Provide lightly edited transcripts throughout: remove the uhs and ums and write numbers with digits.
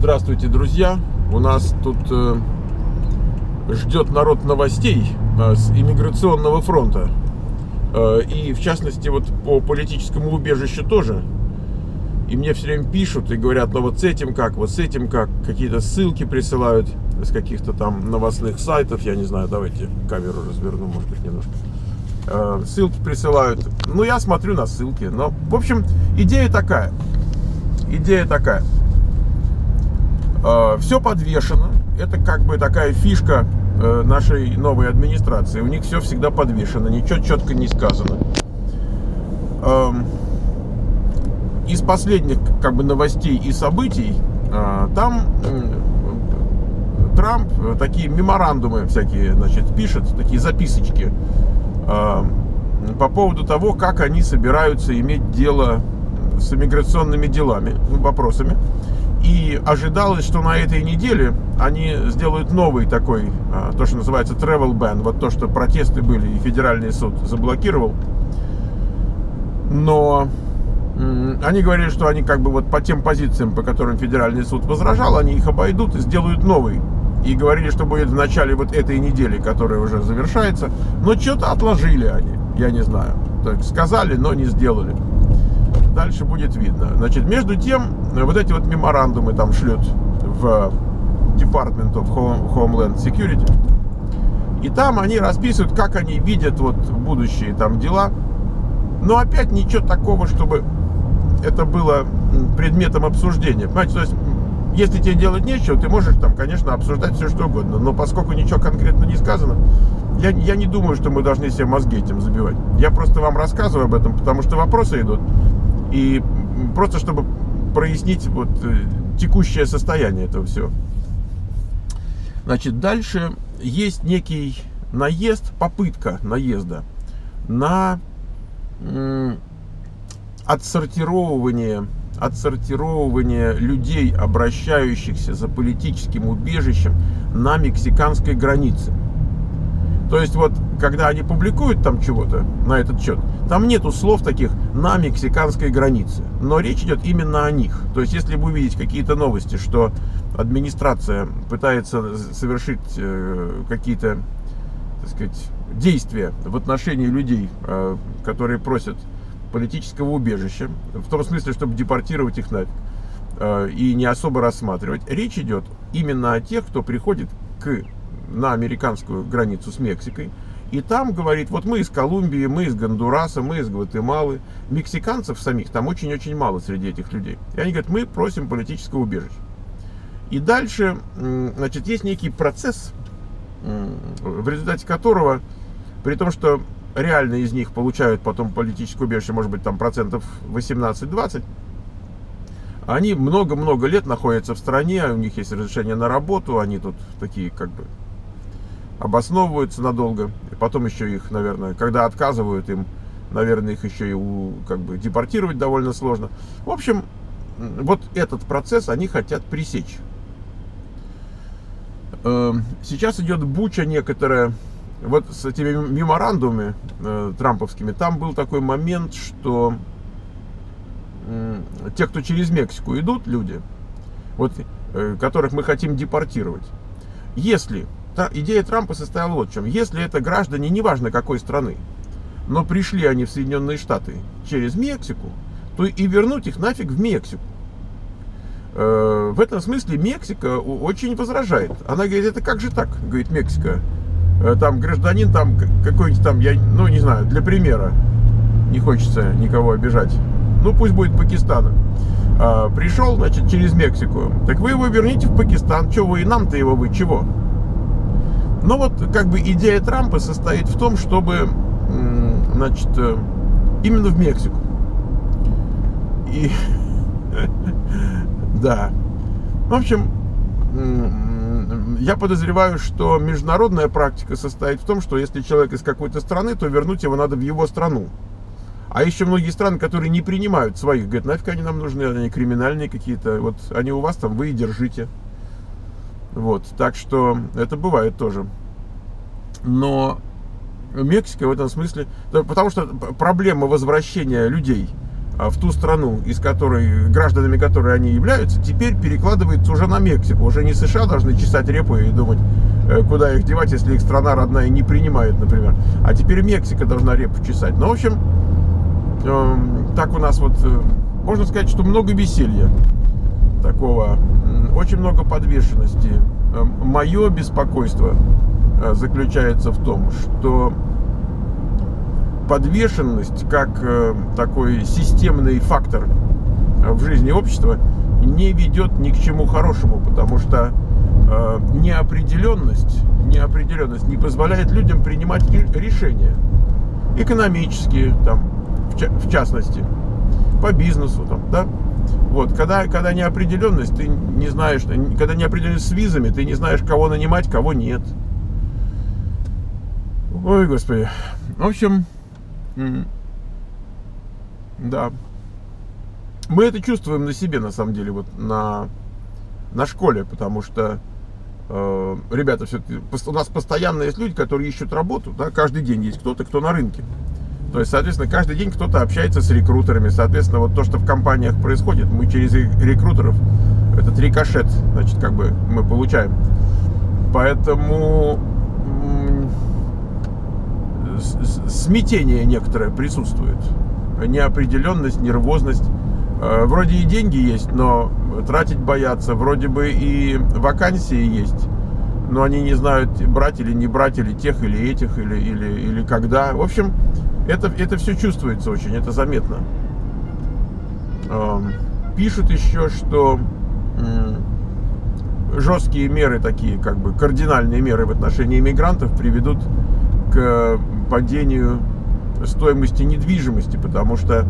Здравствуйте, друзья! У нас тут ждет народ новостей с иммиграционного фронта. И в частности вот по политическому убежищу тоже. И мне все время пишут и говорят, ну вот с этим как, вот с этим как. Какие-то ссылки присылают с каких-то там новостных сайтов. Я не знаю, давайте камеру разверну, может быть, немножко. Ссылки присылают. Ну, я смотрю на ссылки. Но, в общем, идея такая. Все подвешено. Это как бы такая фишка нашей новой администрации. У них все всегда подвешено, ничего четко не сказано. Из последних как бы новостей и событий там Трамп такие меморандумы всякие, значит, пишет, такие записочки по поводу того, как они собираются иметь дело с иммиграционными делами, вопросами. И ожидалось, что на этой неделе они сделают новый такой, то, что называется travel ban, вот то, что протесты были и федеральный суд заблокировал. Но они говорили, что они как бы вот по тем позициям, по которым федеральный суд возражал, они их обойдут и сделают новый. И говорили, что будет в начале вот этой недели, которая уже завершается. Но что-то отложили они, я не знаю. Так сказали, но не сделали. Дальше будет видно. Значит, между тем, вот эти вот меморандумы там шлют в Department of Homeland Security. И там они расписывают, как они видят вот будущие там дела. Но опять ничего такого, чтобы это было предметом обсуждения. Понимаете, то есть, если тебе делать нечего, ты можешь там, конечно, обсуждать все, что угодно. Но поскольку ничего конкретно не сказано, я не думаю, что мы должны себе мозги этим забивать. Я просто вам рассказываю об этом, потому что вопросы идут. И просто чтобы прояснить вот текущее состояние этого всего. Значит, дальше есть некий наезд, попытка наезда на отсортировывание людей, обращающихся за политическим убежищем на мексиканской границе. То есть вот, когда они публикуют там чего-то на этот счет, там нету слов таких «на мексиканской границе». Но речь идет именно о них. То есть, если вы увидите какие-то новости, что администрация пытается совершить какие-то, так сказать, действия в отношении людей, которые просят политического убежища, в том смысле, чтобы депортировать их нафиг, и не особо рассматривать, речь идет именно о тех, кто приходит на американскую границу с Мексикой, и там говорит, вот мы из Колумбии, мы из Гондураса, мы из Гватемалы. Мексиканцев самих там очень-очень мало среди этих людей. И они говорят, мы просим политического убежища. И дальше, значит, есть некий процесс, в результате которого, при том, что реально из них получают потом политическое убежище, может быть, там процентов 18-20, они много-много лет находятся в стране, у них есть разрешение на работу, они тут такие как бы обосновываются надолго. И потом еще их, наверное, когда отказывают им, наверное, их еще и как бы депортировать довольно сложно. В общем, вот этот процесс они хотят пресечь. Сейчас идет буча некоторая. Вот с этими меморандумами трамповскими, там был такой момент, что те, кто через Мексику идут, люди, вот, которых мы хотим депортировать, если идея Трампа состояла вот в чем: если это граждане, неважно какой страны, но пришли они в Соединенные Штаты через Мексику, то и вернуть их нафиг в Мексику. В этом смысле Мексика очень возражает. Она говорит, это как же так, говорит Мексика. Там гражданин, там какой-нибудь там, я, ну не знаю, для примера, не хочется никого обижать, ну пусть будет Пакистана, пришел, значит, через Мексику, так вы его верните в Пакистан, что вы и нам-то его вы, чего? Но вот как бы идея Трампа состоит в том, чтобы, значит, именно в Мексику. И да, в общем, я подозреваю, что международная практика состоит в том, что если человек из какой-то страны, то вернуть его надо в его страну. А еще многие страны, которые не принимают своих, говорят, нафиг они нам нужны, они криминальные какие-то, вот они у вас там, вы и держите. Вот, так что это бывает тоже. Но Мексика в этом смысле, потому что проблема возвращения людей в ту страну, гражданами которой они являются, теперь перекладывается уже на Мексику. Уже не США должны чесать репу и думать, куда их девать, если их страна родная не принимает, например. А теперь Мексика должна репу чесать. Ну, в общем, так у нас можно сказать, что много веселья такого, очень много подвешенности. Мое беспокойство заключается в том, что подвешенность как такой системный фактор в жизни общества не ведет ни к чему хорошему, потому что неопределенность не позволяет людям принимать решения экономические, там, в частности, по бизнесу, там, да. Вот, когда неопределенность, ты не знаешь, когда неопределенность с визами, ты не знаешь, кого нанимать, кого нет. Ой, Господи. В общем, да. Мы это чувствуем на себе, на самом деле, на школе, потому что ребята, все-таки у нас постоянно есть люди, которые ищут работу, да, каждый день есть кто-то, кто на рынке. То есть, соответственно, каждый день кто-то общается с рекрутерами. Соответственно, вот то, что в компаниях происходит, мы через рекрутеров, этот рикошет, значит, как бы мы получаем. Поэтому смятение некоторое присутствует. Неопределенность, нервозность. Вроде и деньги есть, но тратить боятся. Вроде бы и вакансии есть, но они не знают, брать или не брать, или тех, или этих, или когда. В общем, это все чувствуется очень, это заметно. Пишут еще, что жесткие меры, такие как бы кардинальные меры в отношении иммигрантов приведут к падению стоимости недвижимости, потому что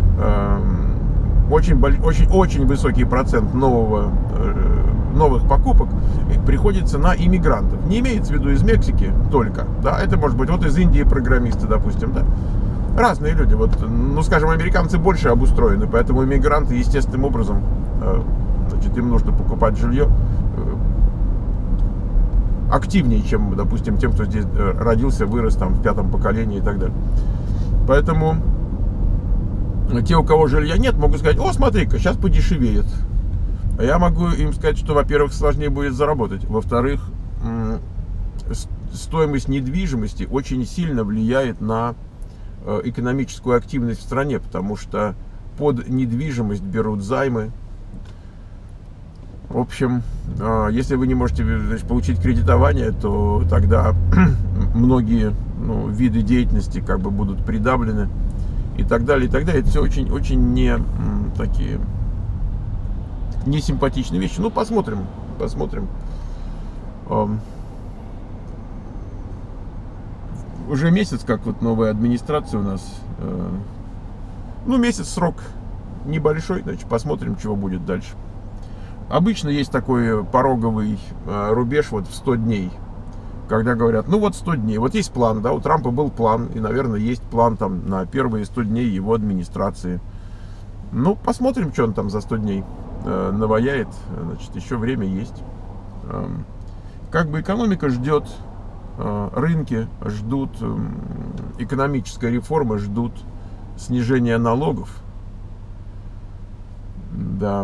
очень высокий процент новых покупок приходится на иммигрантов. Не имеется в виду из Мексики только, да, это может быть вот из Индии программисты, допустим, да. Разные люди, ну, скажем, американцы больше обустроены, поэтому иммигранты естественным образом, значит, им нужно покупать жилье активнее, чем, допустим, тем, кто здесь родился, вырос там в 5-м поколении и так далее. Поэтому те, у кого жилья нет, могут сказать: о, смотри-ка, сейчас подешевеет. А я могу им сказать, что, во-первых, сложнее будет заработать. Во-вторых, стоимость недвижимости очень сильно влияет на экономическую активность в стране, потому что под недвижимость берут займы. В общем, если вы не можете, значит, получить кредитование, то тогда многие виды деятельности как бы будут придавлены и так далее, и так далее. Это все очень такие несимпатичные вещи. Ну, посмотрим. Уже месяц, как вот новая администрация у нас. Ну, месяц срок небольшой, значит, посмотрим, чего будет дальше. Обычно есть такой пороговый рубеж вот в 100 дней, когда говорят: ну вот 100 дней, вот есть план, да, у Трампа был план, и, наверное, есть план там на первые 100 дней его администрации. Ну, посмотрим, что он там за 100 дней наваяет, значит, еще время есть. Как бы экономика ждет, рынки ждут, экономическая реформа ждут снижения налогов. Да.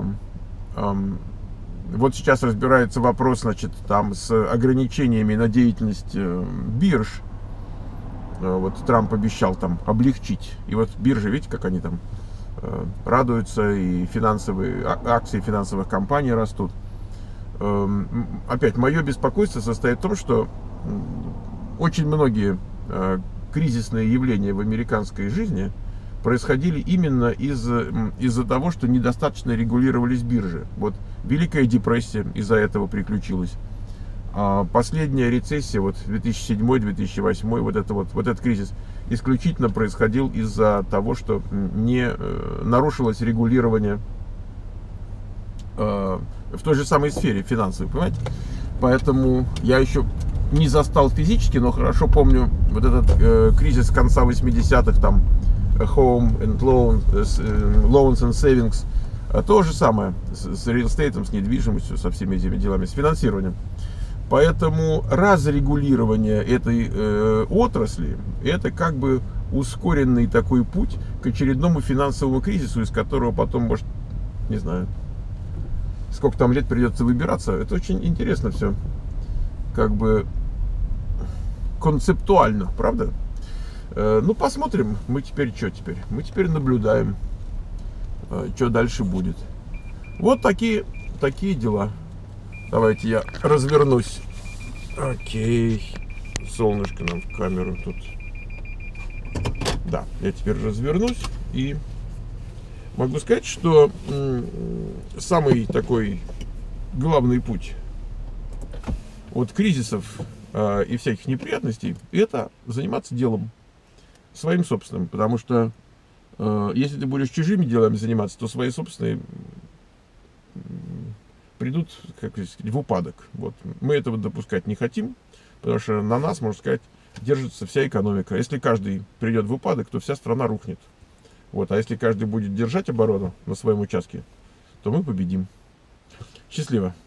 Вот сейчас разбирается вопрос, значит, там с ограничениями на деятельность бирж. Вот Трамп обещал там облегчить. И вот биржи, видите, как они там радуются, и акции финансовых компаний растут. Опять, мое беспокойство состоит в том, что очень многие кризисные явления в американской жизни происходили именно из-за того, что недостаточно регулировались биржи. Вот Великая депрессия из-за этого приключилась. Последняя рецессия, вот 2007-2008, вот этот кризис исключительно происходил из-за того, что не нарушилось регулирование в той же самой сфере финансовой, понимаете? Поэтому я еще не застал физически, но хорошо помню вот этот кризис конца 80-х, там, Home and Loans and Savings, то же самое с real estate, с недвижимостью, со всеми этими делами, с финансированием. Поэтому разрегулирование этой отрасли — это как бы ускоренный такой путь к очередному финансовому кризису, из которого потом, может, не знаю, сколько там лет придется выбираться. Это очень интересно все, как бы концептуально, правда? Ну, посмотрим. Мы теперь что теперь? Мы теперь наблюдаем, что дальше будет. Вот такие дела. Давайте я развернусь. Окей. Солнышко нам в камеру тут. Да, я теперь развернусь и могу сказать, что самый такой главный путь от кризисов и всяких неприятностей — это заниматься делом своим собственным, потому что если ты будешь чужими делами заниматься, то свои собственные придут, как сказать, в упадок. Вот. Мы этого допускать не хотим, потому что на нас, можно сказать, держится вся экономика. Если каждый придет в упадок, то вся страна рухнет. Вот. А если каждый будет держать оборону на своем участке, то мы победим. Счастливо!